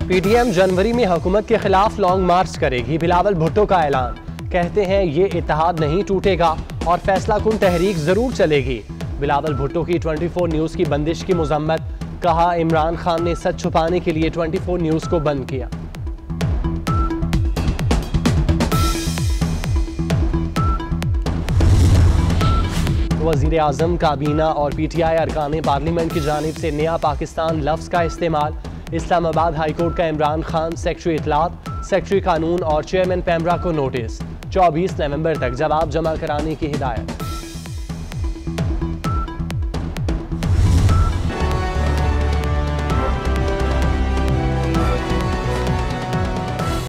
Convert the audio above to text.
PTM जनवरी में हुकूमत के खिलाफ लॉन्ग मार्च करेगी, बिलावल भुट्टो का ऐलान। कहते हैं ये इत्तेहाद नहीं टूटेगा और फैसला कुन तहरीक जरूर चलेगी। बिलावल भुट्टो की 24 न्यूज़ की बंदिश की मजम्मत। कहा इमरान खान ने सच छुपाने के लिए 24 न्यूज़ को बंद किया। वज़ीर आज़म, काबीना और PTI अरकान पार्लियामेंट की जानिब से नया पाकिस्तान लफ्ज़ का इस्तेमाल। इस्लामाबाद हाईकोर्ट का इमरान खान, सेक्रेटरी इत्तलात, सेक्रेटरी कानून और चेयरमैन पैमरा को नोटिस। 24 नवंबर तक जवाब जमा कराने की हिदायत।